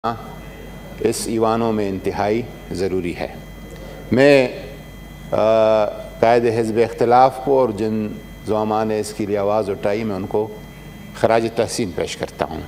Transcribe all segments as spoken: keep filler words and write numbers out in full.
इस ईवानों में इंतहाई ज़रूरी है। मैं कायद हिज़्ब इख्तिलाफ़ को और जिन ज़ुआमा ने इसके लिए आवाज़ उठाई मैं उनको ख़राज तहसीन पेश करता हूँ।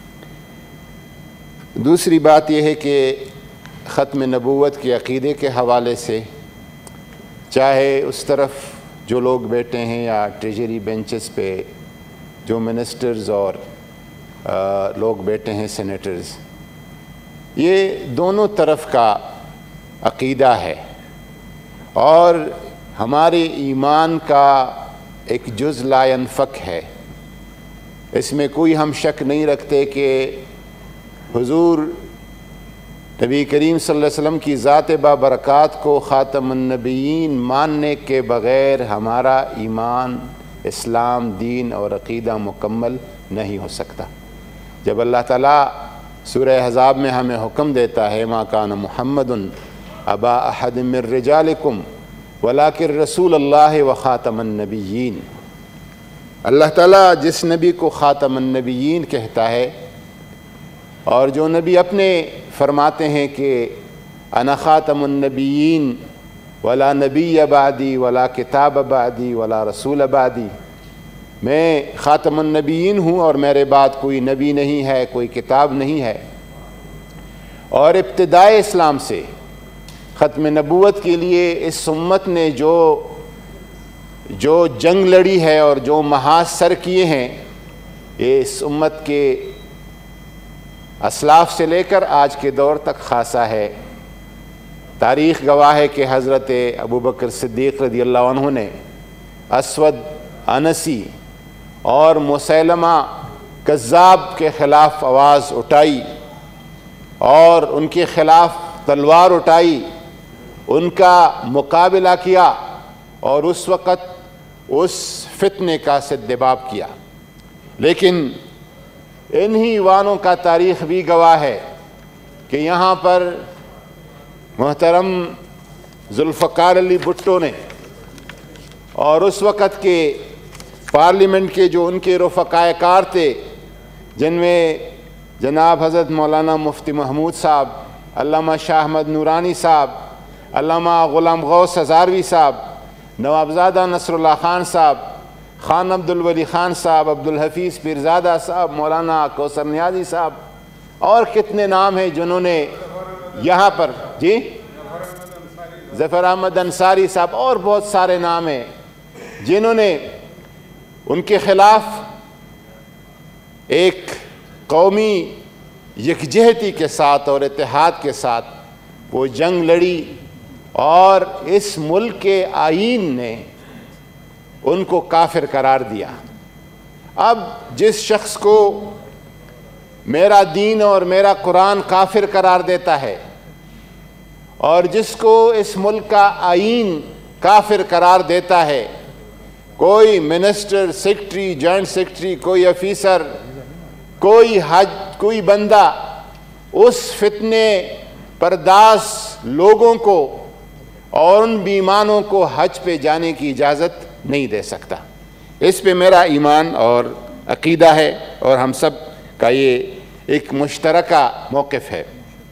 दूसरी बात यह है कि ख़त्म नबूवत के अक़ीदे के हवाले से चाहे उस तरफ जो लोग बैठे हैं या ट्रेजरी बेंचेस पे जो मिनिस्टर्स और आ, लोग बैठे हैं सेनेटर्स, ये दोनों तरफ का अक़ीदा है और हमारे ईमान का एक जुज़ ला यनफ़क है। इसमें कोई हम शक नहीं रखते कि हुज़ूर नबी करीम सल्लल्लाहु अलैहि वसल्लम की ज़ात बाबरकात को ख़ातमुन नबिय्यीन मानने के बग़ैर हमारा ईमान, इस्लाम, दीन और अक़ीदा मुकम्मल नहीं हो सकता। जब अल्लाह ताला सूरह अहज़ाब में हमें हुक्म देता है मा कान मुहम्मदुन अबा अहद मिर रिजालिकुम वलाकिन रसूलुल्लाह व ख़ातमुन नबिय्यीन, अल्लाह ताला जिस नबी को ख़ातमुन नबिय्यीन कहता है और जो नबी अपने फरमाते हैं कि अना ख़ातमुन नबिय्यीन वला नबी बादी वला किताब बादी वला रसूल बादी, मैं ख़ातमुन नबिय्यीन हूँ और मेरे बाद कोई नबी नहीं है, कोई किताब नहीं है। और इब्तिदाए इस्लाम से ख़त्म नबूवत के लिए इस उम्मत ने जो जो जंग लड़ी है और जो महाज सर किए हैं, ये इस उम्मत के असलाफ़ से लेकर आज के दौर तक खासा है। तारीख़ गवाह है कि हज़रत अबू बकर सिद्दीक़ रज़ी अल्लाह अन्हु ने असवद अनसी और मुसैलमा कज़्ज़ाब के ख़िलाफ़ आवाज़ उठाई और उनके ख़िलाफ़ तलवार उठाई, उनका मुकाबला किया और उस वक़्त उस फितने का सद्दबाब किया। लेकिन इन्हीं वानों का तारीख़ भी गवाह है कि यहाँ पर मोहतरम ज़ुल्फ़कार अली भुट्टो ने और उस वक़्त के पार्लिमेंट के जो उनके रफ़क़ाए कार थे, जिनमें जनाब हज़रत मौलाना मुफ्ती महमूद साहब, अल्लामा शाह अहमद नूरानी साहब, अल्लामा ग़ुलाम गौस हज़ारवी साहब, नवाबज़ादा नसरुल्लाह ख़ान साहब, ख़ान अब्दुल वली ख़ान साहब, अब्दुल हफ़ीज़ पीरज़ादा साहब, मौलाना कौसर नियाज़ी साहब और कितने नाम हैं जिन्होंने यहाँ पर जी ज़फ़र अहमद अंसारी साहब और बहुत सारे नाम हैं जिन्होंने उनके ख़िलाफ़ एक कौमी यकजहती के साथ और इत्तेहाद के साथ वो जंग लड़ी और इस मुल्क के आईन ने उनको काफिर करार दिया। अब जिस शख्स को मेरा दीन और मेरा कुरान काफिर करार देता है और जिसको इस मुल्क का आईन काफिर करार देता है, कोई मिनिस्टर, सेक्रेटरी, जॉइंट सेक्रेटरी, कोई ऑफिसर, कोई हज, कोई बंदा उस फितने परदास लोगों को और उन बेईमानों को हज पे जाने की इजाज़त नहीं दे सकता। इस पे मेरा ईमान और अक़ीदा है और हम सब का ये एक मुश्तरका मौक़िफ़ है।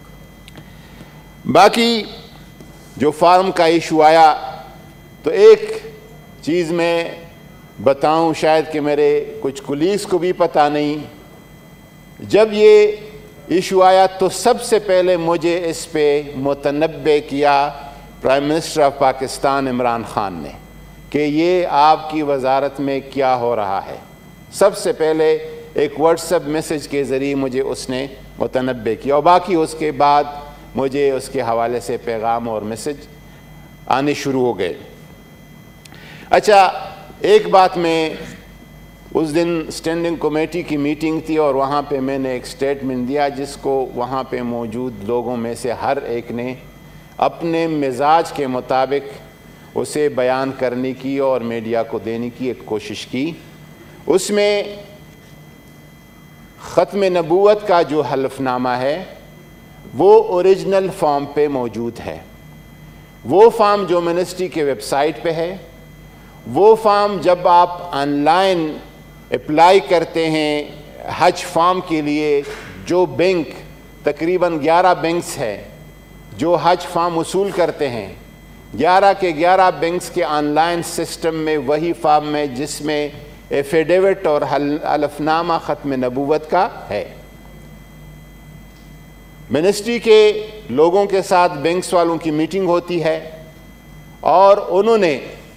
बाकी जो फार्म का इशू आया, तो एक चीज़ मैं बताऊं, शायद कि मेरे कुछ कुलीग्स को भी पता नहीं, जब ये इशू आया तो सबसे पहले मुझे इस पे मुतनब्बे किया prime minister of Pakistan Imran Khan ने कि ये आपकी वजारत में क्या हो रहा है। सबसे पहले एक व्हाट्सएप मैसेज के ज़रिए मुझे उसने मुतनब्बे किया और बाकी उसके बाद मुझे उसके हवाले से पैगाम और मैसेज आने शुरू हो गए। अच्छा, एक बात मैं, उस दिन स्टैंडिंग कमेटी की मीटिंग थी और वहाँ पे मैंने एक स्टेटमेंट दिया जिसको वहाँ पे मौजूद लोगों में से हर एक ने अपने मिजाज के मुताबिक उसे बयान करने की और मीडिया को देने की एक कोशिश की। उसमें ख़त्म नबूवत का जो हल्फ़नामा है वो ओरिजिनल फॉर्म पे मौजूद है। वो फॉर्म जो मिनिस्ट्री के वेबसाइट पे है, वो फॉर्म जब आप ऑनलाइन अप्लाई करते हैं हज फॉर्म के लिए, जो बैंक تقریباً گیارہ بینکس ہیں جو حج فارم وصول کرتے ہیں. گیارہ کے گیارہ بینکس کے آن لائن سسٹم میں وہی فارم ہے جس میں ایفیڈیوٹ اور حلف نامہ ختم نبوت کا ہے. منسٹری کے لوگوں کے ساتھ بینکس والوں کی میٹنگ ہوتی ہے اور انہوں نے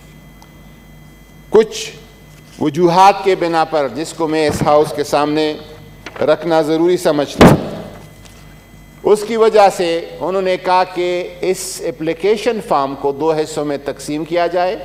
کچھ وجوہات کے بنا پر، جس کو میں اس ہاؤس کے سامنے رکھنا ضروری سمجھتا ہوں، اس کی وجہ سے انہوں نے کہا کہ اس اپلیکیشن فارم کو دو حصوں میں تقسیم کیا جائے.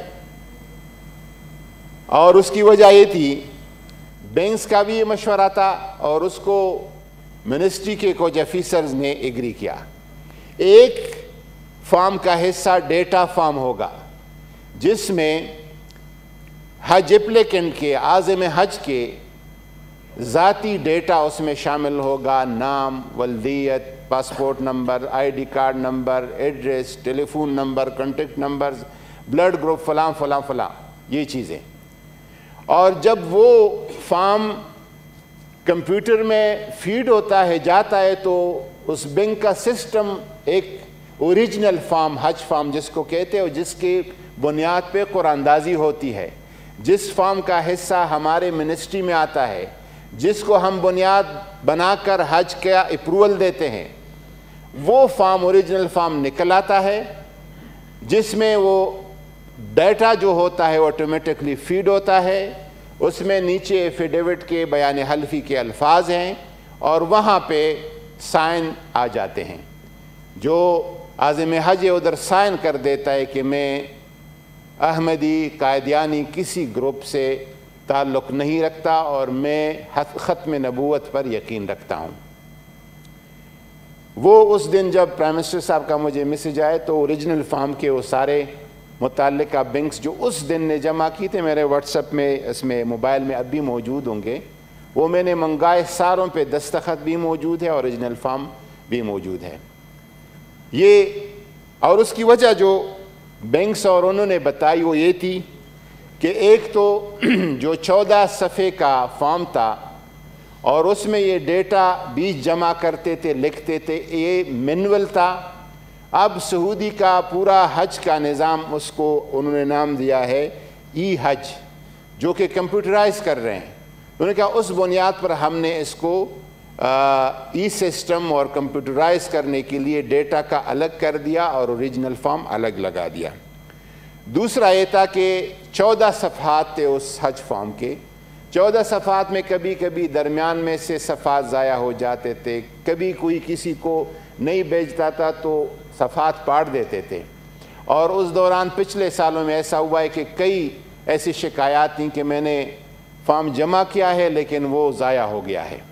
اور اس کی وجہ یہ تھی، بینکس کا بھی یہ مشورہ تھا اور اس کو منسٹری کے کچھ آفیسرز نے ایگری کیا. ایک فارم کا حصہ ڈیٹا فارم ہوگا جس میں حج اپلیکنٹ کے، عازم حج کے ذاتی ڈیٹا اس میں شامل ہوگا، نام، ولدیت، passport number, I D card number, address, telephone number, contact numbers, blood group فلاں فلاں فلاں، یہ چیزیں. اور جب وہ فارم کمپیوٹر میں فیڈ ہوتا ہے، جاتا ہے، تو اس بینک کا سسٹم ایک اوریجنل فارم، حج فارم جس کو کہتے ہیں، جس کی بنیاد پہ قرآن اندازی ہوتی ہے، جس فارم کا حصہ ہمارے منسٹری میں آتا ہے، جس کو ہم بنیاد بنا کر حج کا اپروول دیتے ہیں، وہ فارم اوریجنل فارم نکل آتا ہے جس میں وہ ڈیٹا جو ہوتا ہے وہ آٹومیٹکلی فیڈ ہوتا ہے. اس میں نیچے ایفیڈیوٹ کے بیان حلفی کے الفاظ ہیں اور وہاں پہ سائن آ جاتے ہیں. جو عازم حج ادھر سائن کر دیتا ہے کہ میں احمدی قائدیانی کسی گروپ سے تعلق نہیں رکھتا اور میں ختم نبوت پر یقین رکھتا ہوں. وہ اس دن جب پرائم منسٹر صاحب کا مجھے میسج آئے تو اوریجنل فارم کے وہ سارے متعلقہ بینکس جو اس دن نے جمع کی تھے، میرے واٹس ایپ میں، اس میں موبائل میں اب بھی موجود ہوں گے، وہ میں نے منگائے. ساروں پہ دستخط بھی موجود ہے، اوریجنل فارم بھی موجود ہے. یہ اور اس کی وجہ جو بینکس اور انہوں نے بتائی وہ یہ تھی کہ ایک تو جو چودہ صفحے کا فارم تھا اور اس میں یہ ڈیٹا بیچ جمع کرتے تھے، لکھتے تھے، یہ مینول تھا. اب سعودی کا پورا حج کا نظام، اس کو انہوں نے نام دیا ہے ای حج، جو کہ کمپیوٹرائز کر رہے ہیں. انہوں نے کہا اس بنیاد پر ہم نے اس کو ای سسٹم اور کمپیوٹرائز کرنے کے لیے ڈیٹا کا الگ کر دیا اور اوریجنل فارم الگ لگا دیا. دوسرا یہ تھا کہ چودہ صفحات تھے اس حج فارم کے. چودہ صفحات میں کبھی کبھی درمیان میں سے صفحات ضائع ہو جاتے تھے، کبھی کوئی کسی کو نہیں بھیجتا تھا تو صفحات پاڑ دیتے تھے. اور اس دوران پچھلے سالوں میں ایسا ہوا ہے کہ کئی ایسی شکایات تھیں کہ میں نے فارم جمع کیا ہے لیکن وہ ضائع ہو گیا ہے.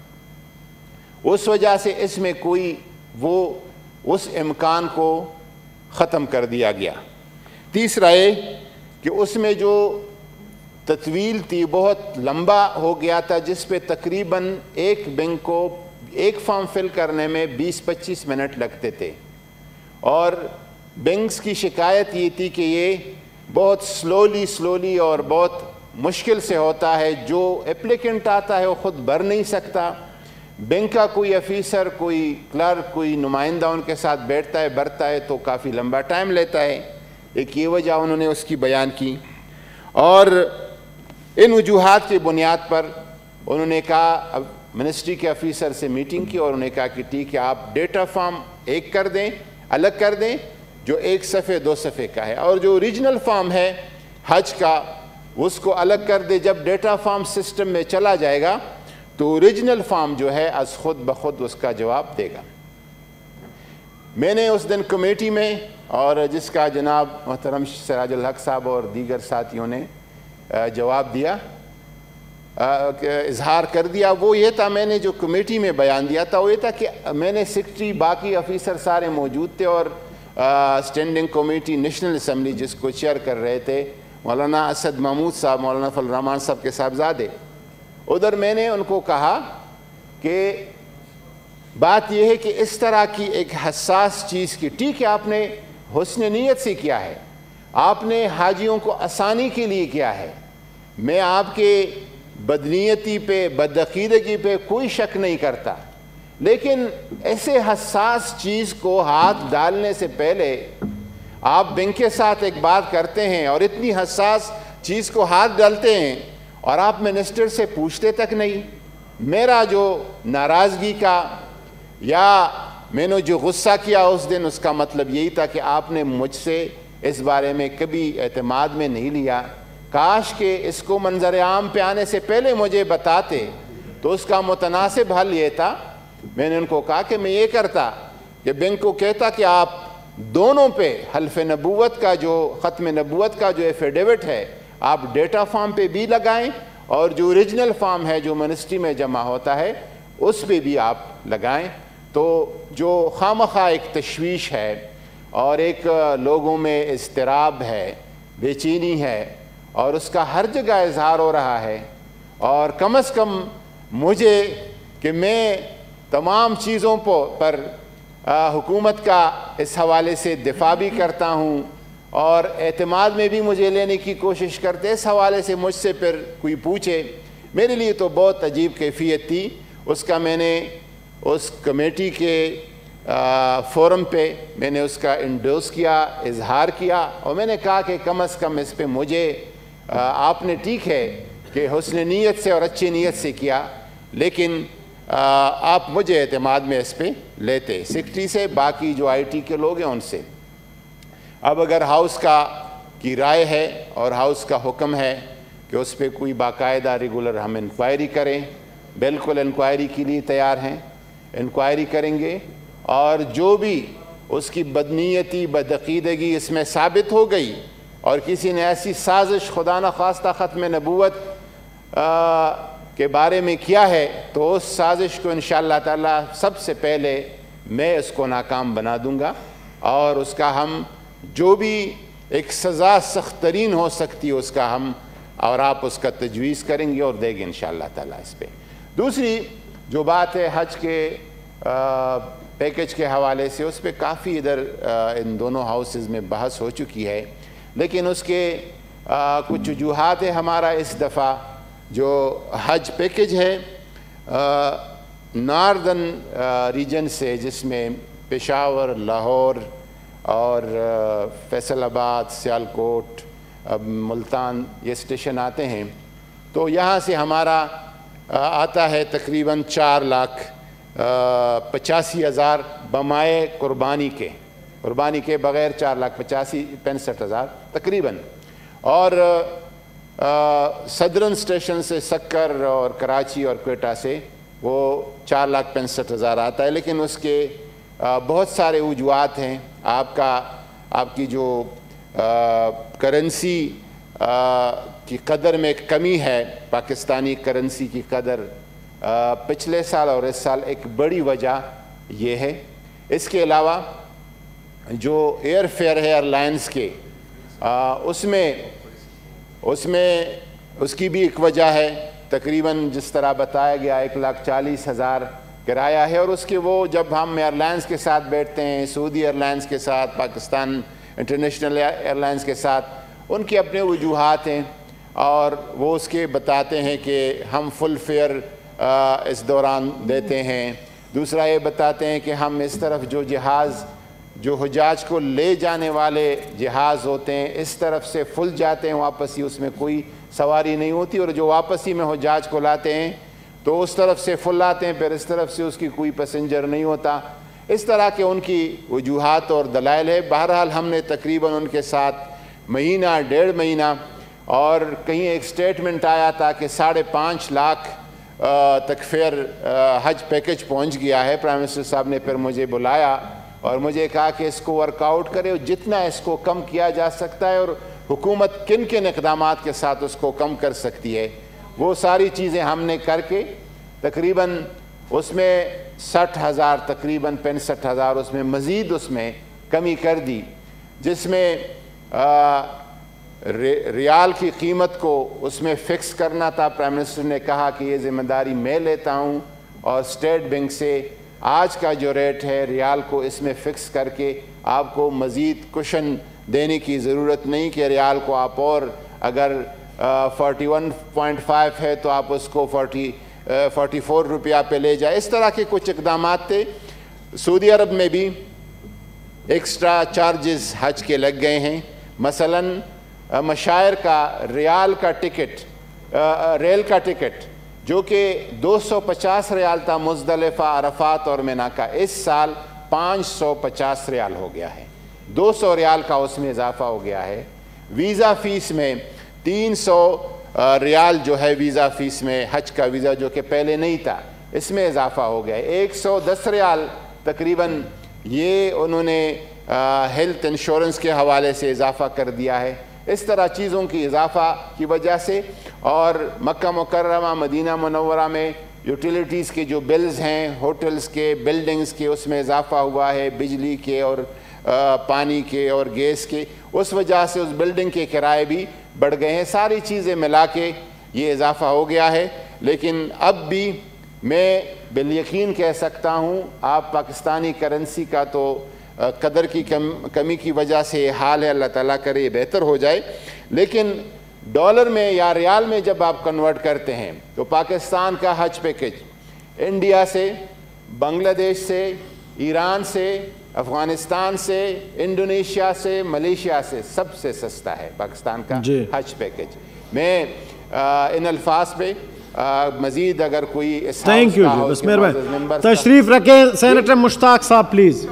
اس وجہ سے اس میں کوئی وہ اس امکان کو ختم کر دیا گیا. تیسرا یہ کہ اس میں جو تطویل تھی بہت لمبا ہو گیا تھا، جس پہ تقریباً ایک بینک کو ایک فارم فل کرنے میں بیس پچیس منٹ لگتے تھے. اور بینکس کی شکایت یہ تھی کہ یہ بہت سلولی سلولی اور بہت مشکل سے ہوتا ہے. جو اپلیکنٹ آتا ہے وہ خود بھر نہیں سکتا، بینک کا کوئی آفیسر، کوئی کلرک، کوئی نمائندہ ان کے ساتھ بیٹھتا ہے، بھرتا ہے تو کافی لمبا ٹائم لیتا ہے. ایک یہ وجہ انہوں نے اس کی بیان کی. اور ان وجوہات کی بنیاد پر انہوں نے کہا، اب منسٹری کے آفیسر سے میٹنگ کی اور انہوں نے کہا کہ ٹھیک ہے، آپ ڈیٹا فارم ایک کر دیں، الگ کر دیں، جو ایک صفحے دو صفحے کا ہے، اور جو اوریجنل فارم ہے حج کا اس کو الگ کر دے. جب ڈیٹا فارم سسٹم میں چلا جائے گا تو اوریجنل فارم جو ہے از خود بخود اس کا جواب دے گا. میں نے اس دن کمیٹی میں، اور جس کا جناب محترم سراج الحق صاحب اور دیگر ساتھیوں نے جواب دیا، اظہار کر دیا، وہ یہ تھا، میں نے جو کمیٹی میں بیان دیا تھا وہ یہ تھا کہ میں نے سیکرٹری، باقی آفیسر سارے موجود تھے، اور اسٹینڈنگ کمیٹی نیشنل اسمبلی جس کو چیئر کر رہے تھے مولانا اسد محمود صاحب، مولانا فضل الرحمان صاحب کے صاحبزادے. ادھر میں نے ان کو کہا کہ بات یہ ہے کہ اس طرح کی ایک حساس چیز کی، ٹھیک ہے آپ نے حسن نیت سے کیا ہے، آپ نے حاجیوں کو آسانی کے لیے کیا ہے، میں آپ کے بدنیتی پہ، بدعقیدگی پہ کوئی شک نہیں کرتا، لیکن ایسے حساس چیز کو ہاتھ ڈالنے سے پہلے آپ بینک کے ساتھ ایک بات کرتے ہیں اور اتنی حساس چیز کو ہاتھ ڈالتے ہیں اور آپ منسٹر سے پوچھتے تک نہیں. میرا جو ناراضگی کا یا میں نے جو غصہ کیا اس دن، اس کا مطلب یہی تھا کہ آپ نے مجھ سے اس بارے میں کبھی اعتماد میں نہیں لیا. کاش کہ اس کو منظر عام پہ آنے سے پہلے مجھے بتاتے تو اس کا متناسب حل یہ تھا. میں نے ان کو کہا کہ میں یہ کرتا کہ بینک کو کہتا کہ آپ دونوں پہ حلف نبوت کا جو ختم نبوت کا جو ایفیڈیوٹ ہے آپ ڈیٹا فارم پہ بھی لگائیں اور جو اوریجنل فارم ہے جو منسٹری میں جمع ہوتا ہے اس پہ بھی آپ لگائیں. تو جو خامخواہ ایک تشویش ہے اور ایک لوگوں میں اضطراب ہے، بے چینی ہے اور اس کا ہر جگہ اظہار ہو رہا ہے، اور کم از کم مجھے کہ میں تمام چیزوں پر حکومت کا اس حوالے سے دفاع بھی کرتا ہوں اور اعتماد میں بھی مجھے لینے کی کوشش کرتے، اس حوالے سے مجھ سے پھر کوئی پوچھے، میرے لیے تو بہت عجیب کیفیت تھی. اس کا میں نے اس کمیٹی کے فورم پہ میں نے اس کا انڈوس کیا، اظہار کیا، اور میں نے کہا کہ کم از کم اس پہ مجھے آپ نے ٹھیک ہے کہ حسن نیت سے اور اچھی نیت سے کیا، لیکن آپ مجھے اعتماد میں اس پہ لیتے، سیکرٹری سے، باقی جو آئی ٹی کے لوگ ہیں ان سے. اب اگر ہاؤس کا کی رائے ہے اور ہاؤس کا حکم ہے کہ اس پہ کوئی باقاعدہ ریگولر ہم انکوائری کریں، بالکل انکوائری کے لیے تیار ہیں، انکوائری کریں گے، اور جو بھی اس کی بدنیتی بدعقیدگی اس میں ثابت ہو گئی اور کسی نے ایسی سازش خدا نخواستہ ختم نبوت کے بارے میں کیا ہے تو اس سازش کو انشاءاللہ تعالی سب سے پہلے میں اس کو ناکام بنا دوں گا، اور اس کا ہم جو بھی ایک سزا سخت ترین ہو سکتی ہے اس کا ہم اور آپ اس کا تجویز کریں گے اور دیں گے انشاءاللہ تعالی اس پہ. دوسری جو بات ہے حج کے پیکج کے حوالے سے، اس پہ کافی ادھر ان دونوں ہاؤسز میں بحث ہو چکی ہے، لیکن اس کے کچھ وجوہات ہیں. ہمارا اس دفعہ جو حج پیکج ہے ناردن ریجن سے، جس میں پشاور، لاہور اور فیصل آباد، سیالکوٹ، ملتان یہ اسٹیشن آتے ہیں، تو یہاں سے ہمارا آتا ہے تقریباً چار لاکھ پچاسی ہزار بمائے قربانی کے قربانی کے بغیر چار لاکھ پچاسی پینسٹھ ہزار تقریباً. اور صدرن اسٹیشن سے سکر اور کراچی اور کوئٹہ سے وہ چار لاکھ پینسٹھ ہزار آتا ہے، لیکن اس کے بہت سارے وجوہات ہیں. آپ کا آپ کی جو کرنسی کی قدر میں کمی ہے، پاکستانی کرنسی کی قدر پچھلے سال اور اس سال ایک بڑی وجہ یہ ہے. اس کے علاوہ جو ایئر فیئر ہے ایئر لائنز کے، اس میں اس میں اس کی بھی ایک وجہ ہے. تقریباً جس طرح بتایا گیا ایک لاکھ چالیس ہزار کرایہ ہے، اور اس کے وہ جب ہم ایئر لائنز کے ساتھ بیٹھتے ہیں، سعودی ایئر لائنز کے ساتھ، پاکستان انٹرنیشنل ایئر لائنز کے ساتھ، ان کے اپنے وجوہات ہیں اور وہ اس کے بتاتے ہیں کہ ہم فل فیئر اس دوران دیتے ہیں. دوسرا یہ بتاتے ہیں کہ ہم اس طرف جو جہاز جو حجاج کو لے جانے والے جہاز ہوتے ہیں اس طرف سے فل جاتے ہیں، واپسی اس میں کوئی سواری نہیں ہوتی، اور جو واپسی میں حجاج کو لاتے ہیں تو اس طرف سے فل لاتے ہیں، پھر اس طرف سے اس کی کوئی پیسنجر نہیں ہوتا. اس طرح کے ان کی وجوہات اور دلائل ہے. بہرحال ہم نے تقریباً ان کے ساتھ مہینہ ڈیڑھ مہینہ، اور کہیں ایک سٹیٹمنٹ آیا تھا کہ ساڑھے پانچ لاکھ تک فیئر حج پیکج پہنچ گیا ہے. پرائم منسٹر صاحب نے پھر مجھے بلایا اور مجھے کہا کہ اس کو ورک آؤٹ کرے، جتنا اس کو کم کیا جا سکتا ہے اور حکومت کن کن اقدامات کے ساتھ اس کو کم کر سکتی ہے، وہ ساری چیزیں ہم نے کر کے تقریباً اس میں سٹھ ہزار تقریباً پینسٹھ ہزار اس میں مزید اس میں کمی کر دی، جس میں ریال کی قیمت کو اس میں فکس کرنا تھا. پرائم منسٹر نے کہا کہ یہ ذمہ داری میں لیتا ہوں اور اسٹیٹ بینک سے آج کا جو ریٹ ہے ریال کو اس میں فکس کر کے آپ کو مزید کشن دینے کی ضرورت نہیں کہ ریال کو آپ اور اگر فورٹی ون پوائنٹ فائیو ہے تو آپ اس کو فورٹی फोर्टी फोर रुपया पे ले जाए। इस तरह के कुछ इकदाम थे। सऊदी अरब में भी एक्स्ट्रा चार्जेस हज के लग गए हैं। मसलन मशायर का रियाल का टिकट, रेल का टिकट जो कि दो सौ पचास रियाल था मुज़दलिफ़ा, अरफात और मिना का, इस साल पाँच सौ पचास रियाल हो गया है। दो सौ रियाल का उसमें इजाफा हो गया है। वीज़ा फ़ीस में तीन सौ रियाल जो है वीज़ा फ़ीस में, हज का वीज़ा जो कि पहले नहीं था, इसमें इजाफा हो गया है। एक सौ दस रियाल तकरीबन ये उन्होंने हेल्थ इंश्योरेंस के हवाले से इजाफा कर दिया है। इस तरह चीज़ों की इजाफा की वजह से, और मक्का मुकर्रमा मदीना मुनव्वरा में यूटिलिटीज़ के जो बिल्स हैं, होटल्स के, बिल्डिंग्स के, उसमें इजाफा हुआ है, बिजली के और आ, पानी के और गैस के, उस वजह से उस बिल्डिंग के किराए भी बढ़ गए हैं। सारी चीज़ें मिला के ये इजाफा हो गया है। लेकिन अब भी मैं बिलयकीन कह सकता हूँ, आप पाकिस्तानी करेंसी का तो कदर की कम कमी की वजह से ये हाल है, अल्लाह ताला करे ये बेहतर हो जाए। लेकिन डॉलर में या रियाल में जब आप कन्वर्ट करते हैं तो पाकिस्तान का हज पैकेज इंडिया से, बांग्लादेश से, ईरान से, अफ़गानिस्तान से, इंडोनेशिया से, मलेशिया से सबसे सस्ता है पाकिस्तान का हज पैकेज। मैं आ, इन अल्फाज पे मज़ीद अगर कोई थैंक यू जी, बस मेहरबानी तशरीफ रखें। सेनेटर मुश्ताक साहब प्लीज।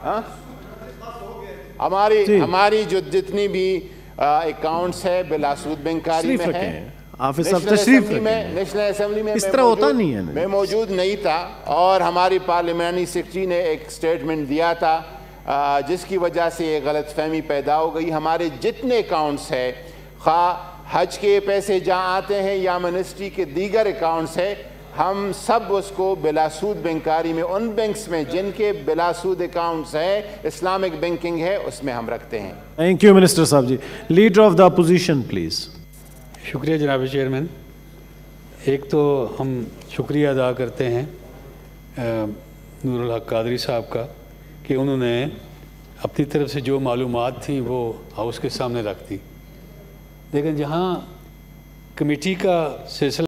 हमारी हमारी जो जितनी भी अकाउंट्स है बिलासूद बैंकारी में है। नेशनल असेंबली में नेशनल असेंबली में इस तरह होता नहीं है, मैं मौजूद नहीं था, और हमारी पार्लियामेंट्री सेक्रेटरी ने एक स्टेटमेंट दिया था जिसकी वजह से ये गलत फहमी पैदा हो गई। हमारे जितने अकाउंट्स है, खा हज के पैसे जहाँ आते हैं या मिनिस्ट्री के दीगर अकाउंट्स है, हम सब उसको बिलासूद बैंकारी में, उन बैंक्स में जिनके बिलासूद अकाउंट्स है, इस्लामिक बैंकिंग है, उसमें हम रखते हैं। थैंक यू मिनिस्टर साहब जी। Leader of the opposition please. शुक्रिया जनाब चेयरमैन। एक तो हम शुक्रिया अदा करते हैं नूर हक कादरी साहब का कि उन्होंने अपनी तरफ से जो मालूमात थी वो हाउस के सामने रख दी। लेकिन जहाँ कमेटी का सिलसिला